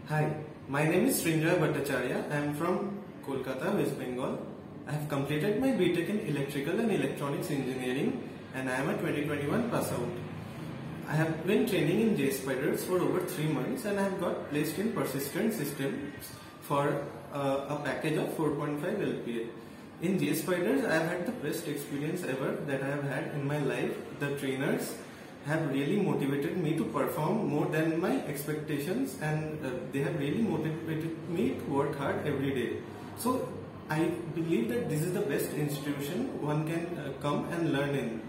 Hi, my name is Srinjoy Bhattacharya. I am from Kolkata, West Bengal. I have completed my BTech in Electrical and Electronics Engineering and I am a 2021 pass out. I have been training in JSpiders for over 3 months and I have got placed in Persistent Systems for a package of 4.5 LPA. In JSpiders, I have had the best experience ever that I have had in my life. The trainers have really motivated me to perform more than my expectations, and they have really motivated me to work hard every day. So I believe that this is the best institution one can come and learn in.